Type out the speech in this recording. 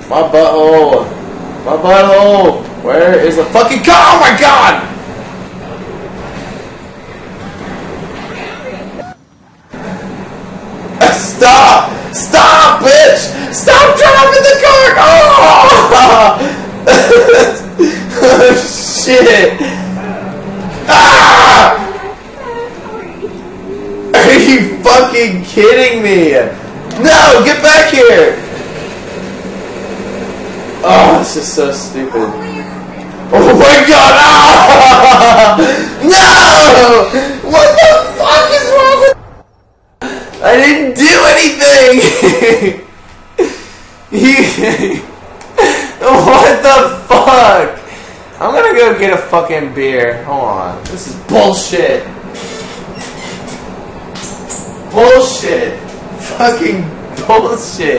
My butthole. My butthole. Where is the fucking car? Oh my god! Stop! Stop, bitch! Stop driving the car! Oh! Shit! Ah! Are you fucking kidding me? No! Get back here! Oh, this is so stupid. Oh my god! Ah! No! What the fuck is wrong with... I didn't do anything! What the fuck? I'm gonna go get a fucking beer. Hold on. This is bullshit. Bullshit. Fucking bullshit.